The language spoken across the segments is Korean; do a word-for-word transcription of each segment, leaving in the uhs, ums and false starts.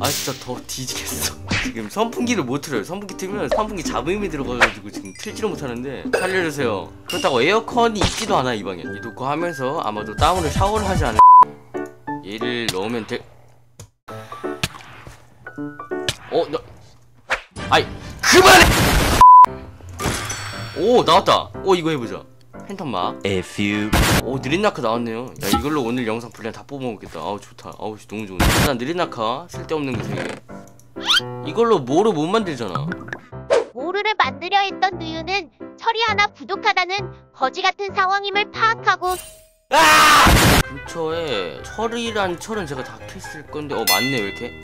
아 진짜 더 뒤지겠어. 지금 선풍기를 못 틀어요. 선풍기 틀면 선풍기 잡음이 들어가가지고 지금 틀지를 못하는데 살려주세요. 그렇다고 에어컨이 있지도 않아 이 방에. 이 놓고 하면서 아마도 땀으로 샤워를 하지 않을. 얘를 넣으면 돼. 어? 나... 아이 그만해! 오 나왔다. 오 이거 해보자. 팬텀마. A few. 오 느릿나카 나왔네요. 야 이걸로 오늘 영상 분량 다 뽑아먹겠다. 아우 좋다. 아우 너무 좋은데. 일단 느릿나카 쓸데없는 거 세 개. 이걸로 모루 못 만들잖아. 모루를 만들려 했던 누유는 철이 하나 부족하다는 거지같은 상황임을 파악하고 아! 근처에 철이란 철은 제가 다 캤을 건데 어 맞네 왜 이렇게?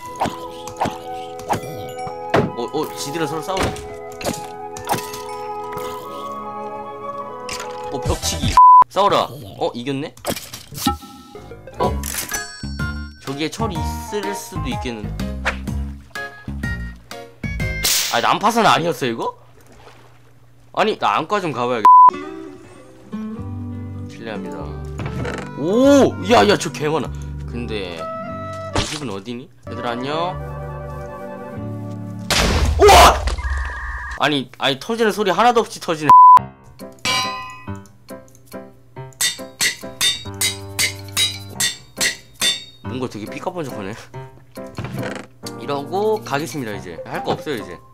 어, 어 지들은 서로 싸우네. 어 벽치기 싸워라. 어 이겼네? 어? 저기에 철이 있을 수도 있겠는데. 아니 난파선 아니었어 이거? 아니 나 안과 좀 가봐야겠. 실례합니다. 오! 야야 저 개많아. 근데 내 집은 어디니? 얘들아 안녕? 우와! 아니 아니 터지는 소리 하나도 없이 터지네. 뭔가 되게 삐까번쩍하네. 이러고 가겠습니다. 이제 할 거 없어요 이제.